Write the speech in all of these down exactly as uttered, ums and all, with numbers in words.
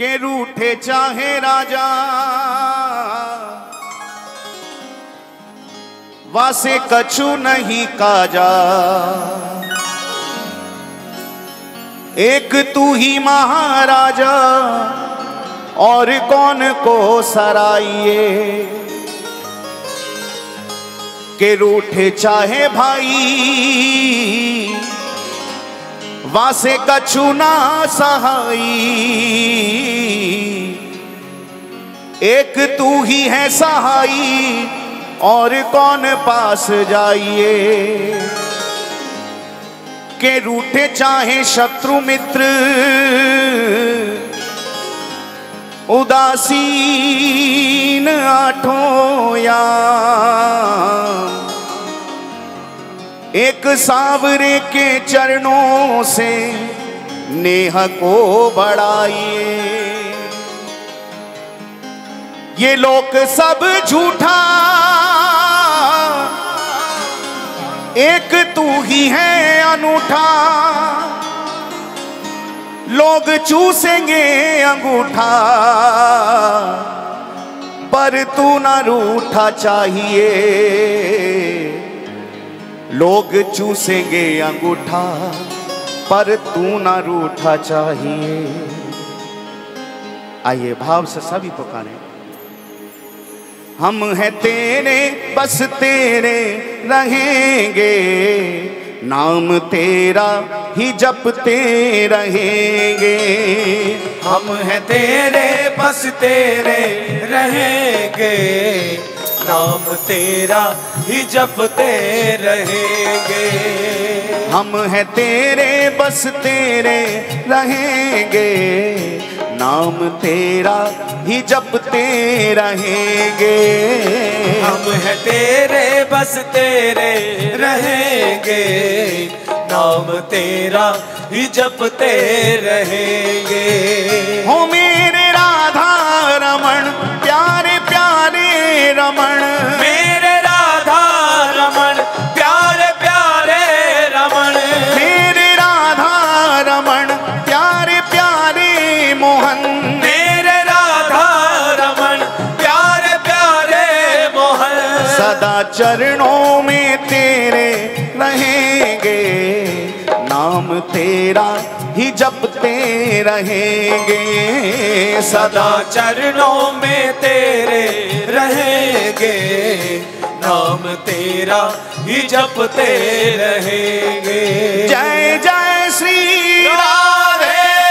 के रूठे चाहे राजा, वासे कछु नहीं काजा। एक तू ही महाराजा और कौन को सराइए, के रूठे चाहे भाई वासे कछु ना सहाई। एक तू ही है सहाई और कौन पास जाइए, के रूठे चाहे शत्रु मित्र उदासीन आठों याम। एक सावरे के चरणों से नेह को बढ़ाइए, ये लोक सब झूठा एक तू ही है अनूठा। लोग चूसेंगे अंगूठा पर तू ना रूठा चाहिए। लोग चूसेंगे अंगूठा पर तू ना रूठा चाहिए। आइए भाव से सभी पुकारे। हम हैं तेरे बस तेरे रहेंगे, नाम तेरा ही जपते रहेंगे। हम हैं तेरे बस तेरे रहेंगे, नाम तेरा ही जपते रहेंगे। हम हैं तेरे बस तेरे रहेंगे, नाम तेरा ही जपते रहेंगे। हम हैं तेरे बस तेरे रहेंगे, नाम तेरा ही जपते रहेंगे। हो मेरे राधा रमण प्यारे प्यारे रमण, मेरे राधा रमण प्यारे प्यारे रमण, मेरे राधा रमण प्यारे प्यारे मोहन, मेरे राधा रमण प्यारे प्यारे मोहन। सदा चरणों में तेरे रहेंगे, नाम तेरा ही जपते रहेंगे। सदा चरणों में तेरे रहेंगे, नाम तेरा ही जपते रहेंगे। जय जय श्री राधे।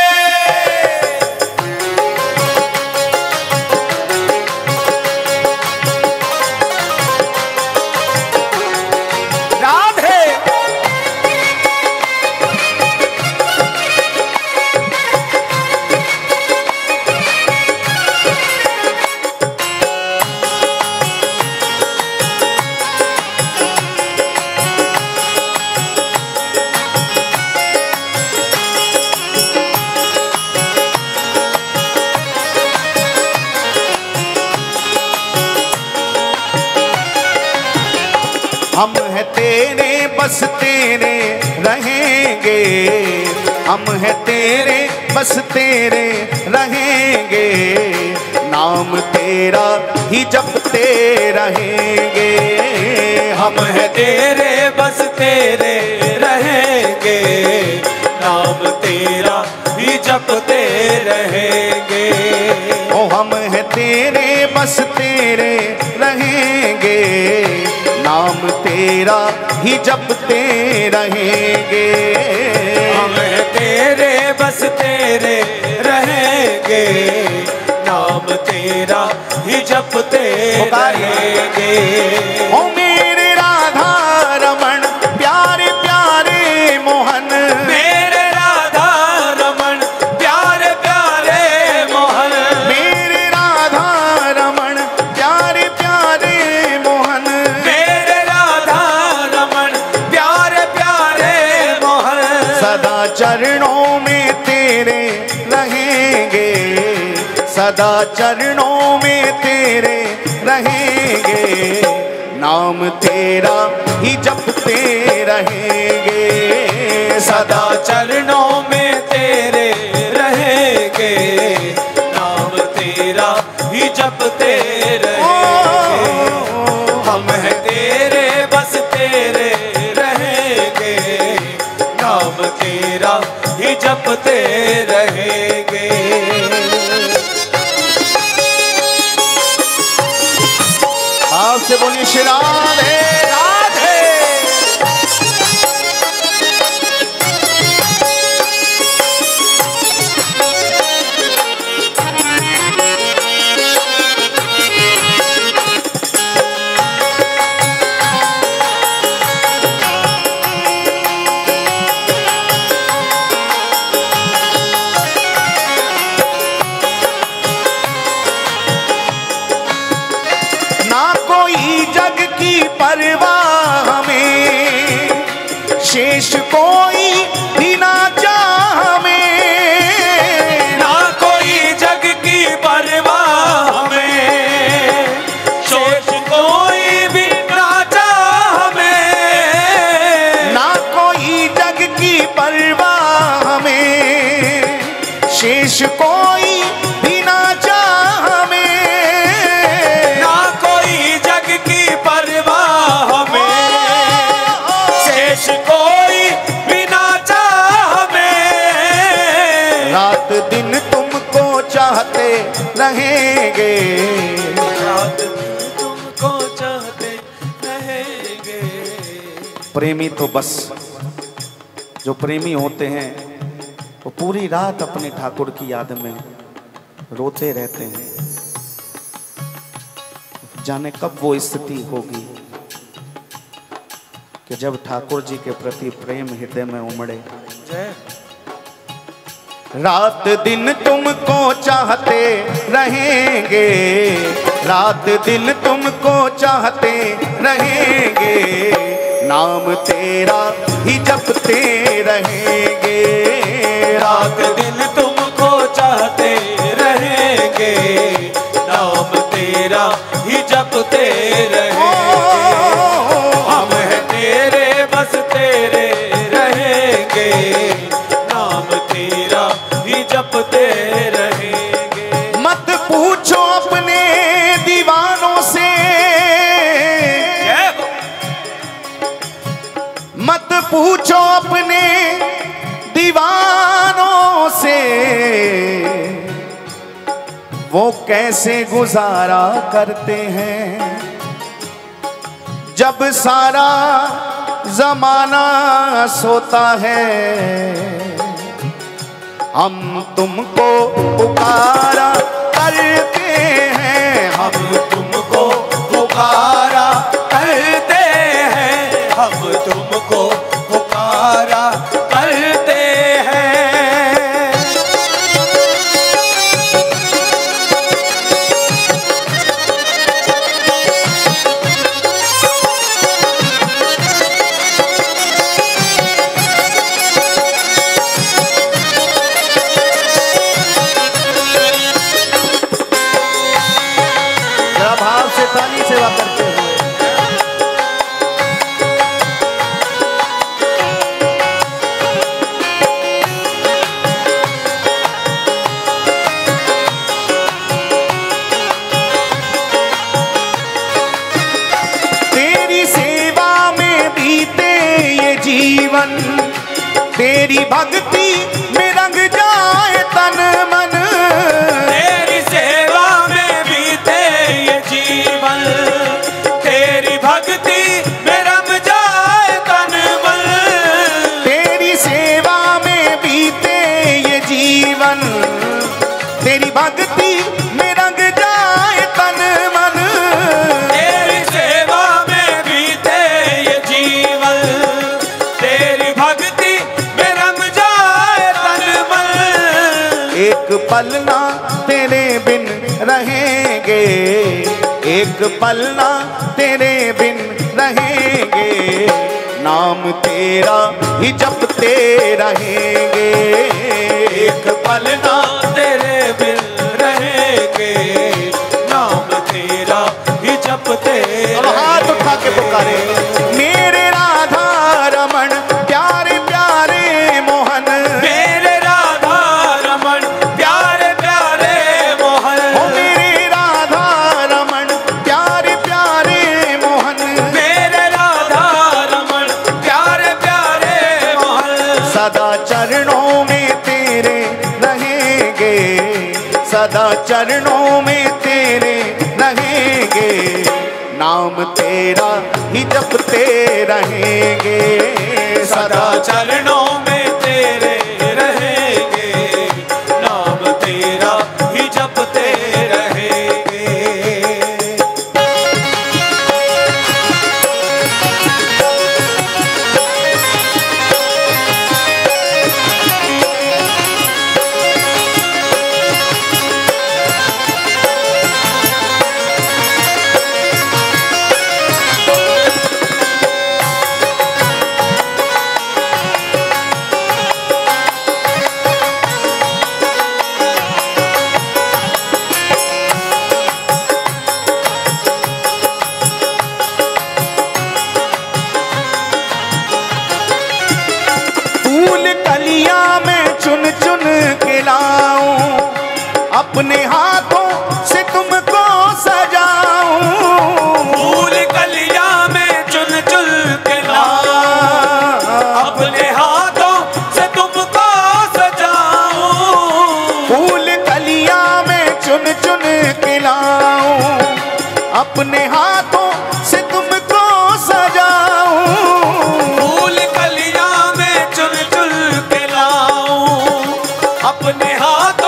हम हैं तेरे बस तेरे रहेंगे, हम हैं तेरे बस तेरे रहेंगे, नाम तेरा ही जपते रहेंगे। हम हैं तेरे बस तेरे रहेंगे, नाम तेरा ही जपते रहेंगे। ओ हम हैं तेरे बस तेरे रहेंगे, नाम तेरा ही जपते रहेंगे। हम हैं तेरे बस तेरे रहेंगे, नाम तेरा ही जपते रहेंगे। ओ मेरे राधा रमण प्यारे प्यारे मोहन, मेरे राधा रमण प्यारे प्यारे मोहन, मेरे राधा रमण प्यारे प्यारे मोहन, मेरे राधा रमण प्यारे प्यारे मोहन। सदा चरणों में तेरे रहेंगे, सदा चरणों में तेरे रहेंगे, नाम तेरा ही जपते रहेंगे। सदा चरणों में तेरे रहेंगे, बस तेरे रहेंगे, नाम तेरा ही जपते रहेंगे। आपसे बोलिए श्री राधे राधे। परवाह में शेष कोई भी ना चाह में, ना कोई जग की परवाह में शेष कोई भी ना चाह में, ना कोई जग की परवाह में शेष कोई भी ना चाह में, ना कोई जग की परवाह में शेष कोई बिना चाह में, रात दिन तुमको चाहते रहेंगे, रात दिन तुमको चाहते रहेंगे। प्रेमी तो बस, जो प्रेमी होते हैं वो पूरी रात अपने ठाकुर की याद में रोते रहते हैं। जाने कब वो स्थिति होगी कि जब ठाकुर जी के प्रति प्रेम हृदय में उमड़े। रात दिन तुमको चाहते रहेंगे, रात दिन तुमको चाहते रहेंगे, नाम तेरा ही जपते रहेंगे, रात दिन तुमको चाहते रहेंगे, नाम तेरा ही जपते रहेंगे। हम हैं तेरे बस तेरे रहेंगे, नाम तेरा ही जपते रहेंगे। मत पूछो अपने दीवानों से, मत पूछो अपने दीवानों से, वो कैसे गुजारा करते हैं, जब सारा जमाना सोता है। हम तुमको पुकारा करते हैं, हम तुमको पुकारा करते हैं, हम तुमको पुकारा करते हैं। भाव से ताली सेवा करते हुए तेरी सेवा में बीते ये जीवन, तेरी भक्ति में रंग जाए तन मन, तेरी सेवा में बीते ये जीवन, तेरी भक्ति में रम जाए तन मन, तेरी सेवा में बीते ये जीवन, तेरी भक्ति में रंग जाए तन मन, तेरी सेवा में बीते ये जीवन, तेरी भक्ति में रम जाए तन मन। एक पल ना तेरे बिन रहेंगे, एक पल ना तेरे बिन रहेंगे, नाम तेरा ही जपते रहेंगे, एक पल ना तेरे बिन रहेंगे, नाम तेरा ही जपते। अब हाथ उठा के पुकारे, मेरे राधा रमन प्यारे प्यारे मोहन, मेरे राधा रमन प्यारे प्यारे मोहन, ओ मेरे राधा रमन प्यारे प्यारे मोहन, मेरे राधा चरणों में तेरे रहेंगे, नाम तेरा ही जपते रहेंगे। सदा चरणों में तेरे रहेंगे, नाम तेरा ही जपते रहेंगे। अपने हाथों से तुमको सजाऊं, फूल कलिया में चुन चुन के लाऊं, अपने हाथों से तुमको सजाऊं। फूल कलिया में चुन चुन के लाऊं, अपने हाथों से तुमको सजाऊं। फूल कलिया में चुन चुन के लाऊं, अपने हाथों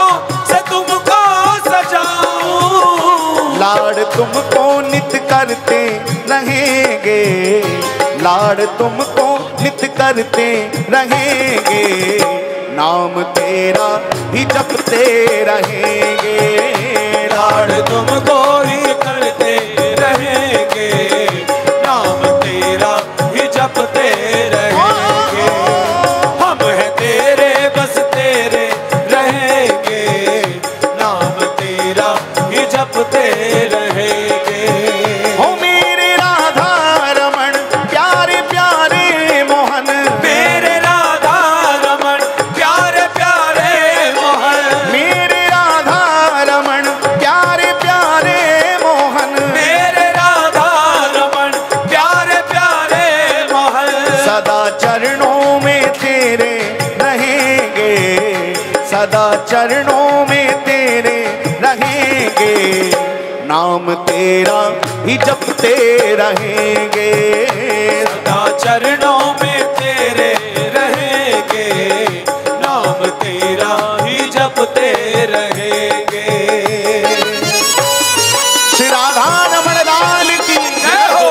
लाड़ तुमको नित करते रहेंगे, लाड़ तुमको नित करते रहेंगे, नाम तेरा ही जपते रहेंगे। लाड़ तुमको ही करते रहेंगे, नाम तेरा ही जपते रहेंगे। हम हैं तेरे बस तेरे रहेंगे, नाम तेरा ही जपते रहेंगे। हो मेरे राधा रमन प्यारे प्यारे मोहन, मेरे राधा रमन प्यारे प्यारे मोहन, मेरे राधा रमन प्यारे प्यारे मोहन, मेरे राधा रमन प्यारे प्यारे मोहन। सदा चरणों में तेरे रहेंगे, सदा चरणों में तेरे रहेंगे, नाम तेरा ही जपते रहेंगे। सदा चरणों में तेरे रहेंगे, नाम तेरा ही जपते रहेंगे। श्री राधा रमण लाल की जय हो।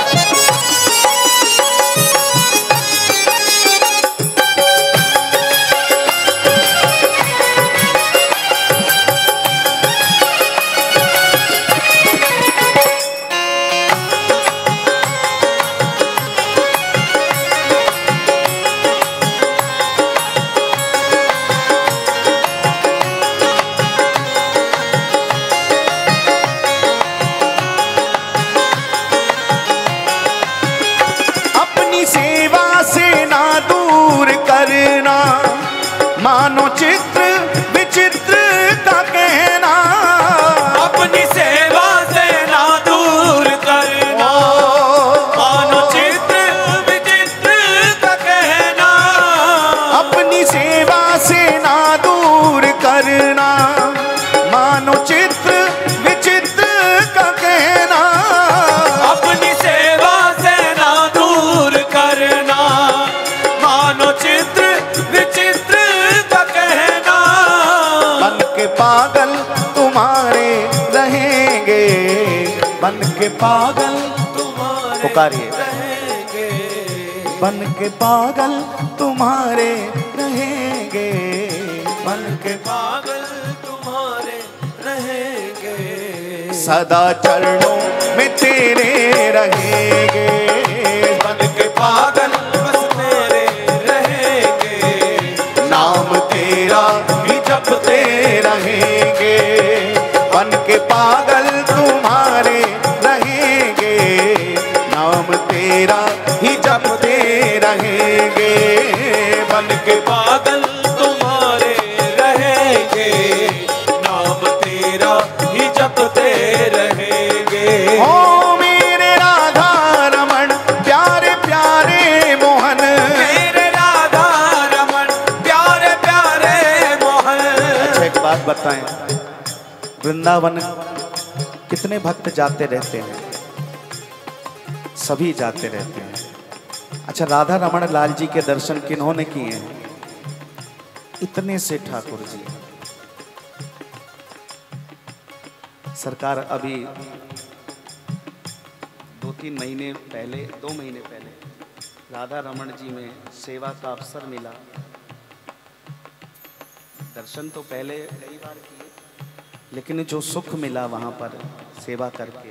मानो चित्र विचित्र का कहना, अपनी सेवा से ना दूर करना, मानो चित्र विचित्र का कहना, अपनी सेवा से ना दूर करना, मानो चित्र विचित्र का कहना, अपनी सेवा से ना दूर करना, मानो चित्र विचित्र का कहना। बन के पागल तुम्हारे रहेंगे, बन के पागल तुम्हारे पुकारिए, रहेंगे, बन के पागल तुम्हारे रहेंगे, बन के पागल तुम्हारे रहेंगे। सदा चरणों में तेरे रहेंगे, बन के पागल बस तेरे रहेंगे, नाम तेरा ही जपते रहेंगे। बन के पागल तुम्हारे रहेंगे, नाम तेरा ही जपते रहेंगे। बन के पागल तुम्हारे रहेंगे, नाम तेरा ही जपते रहेंगे। ओ मेरे राधा रमन प्यारे प्यारे मोहन, मेरे राधा रमन प्यारे प्यारे मोहन। अच्छा एक बात बताएं, वृंदावन कितने भक्त जाते रहते हैं, सभी जाते रहते हैं। अच्छा, राधा रमण लाल जी के दर्शन किन्होंने किए हैं? इतने से ठाकुर जी। सरकार अभी दो तीन महीने पहले, दो महीने पहले राधा रमण जी में सेवा का अवसर मिला। दर्शन तो पहले कई बार किए, लेकिन जो सुख मिला वहां पर सेवा करके।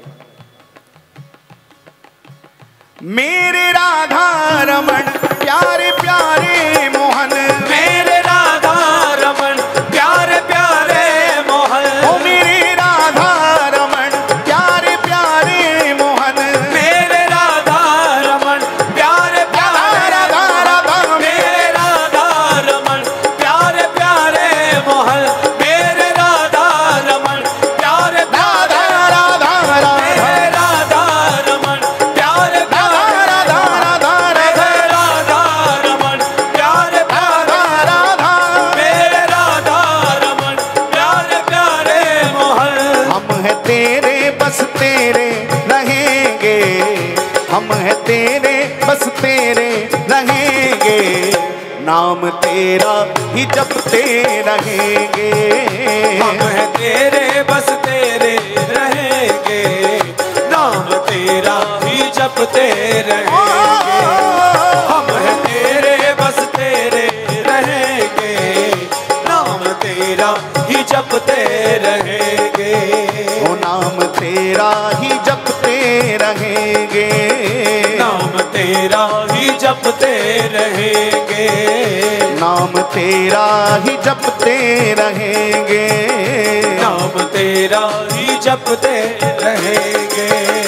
मेरे राधा रमण प्यारे प्यारे मोहन, मेरे राधा रमण प्यारे प्यारे मोहन, ओ मेरे राधा रमण प्यारे प्यारे मोहन, मेरे राधा रमण प्यारे प्यारे राधा राधा मेरे राधा रमण प्यारे प्यारे मोहन, मेरे राधा रमण प्यारे प्यारे राधा राधा मेरे राधा रमण प्यारे प्यारे राधा राधा मेरे राधा रमण प्यारे प्यारे राधा मेरे राधा रमण प्यारे प्यारे मोहन। हम है तेरे बस तेरे रहेंगे, हम है तेरे बस तेरे रहेंगे, नाम तेरा ही जपते रहेंगे। हम है तेरे बस तेरे रहेंगे, नाम तेरा ही जपते रहेंगे। हम है तेरे बस तेरे रहेंगे, नाम तेरा ही जपते रहेंगे। ओ नाम तेरा ही जपते रहेंगे, नाम तेरा ही जपते रहेंगे, नाम तेरा ही जपते रहेंगे, नाम तेरा ही जपते रहेंगे।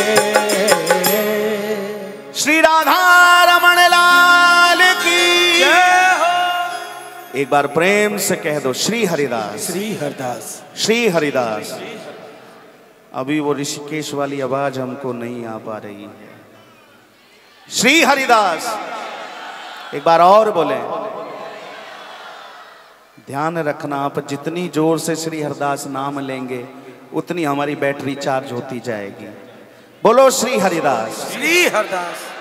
श्री राधा रमण लाल की। एक बार प्रेम से कह दो श्री हरिदास, श्री हरदास, श्री हरिदास। अभी वो ऋषिकेश वाली आवाज हमको नहीं आ पा रही है। श्री हरिदास एक बार और बोले। ध्यान रखना, आप जितनी जोर से श्री हरिदास नाम लेंगे उतनी हमारी बैटरी चार्ज होती जाएगी। बोलो श्री हरिदास। श्री हरदास।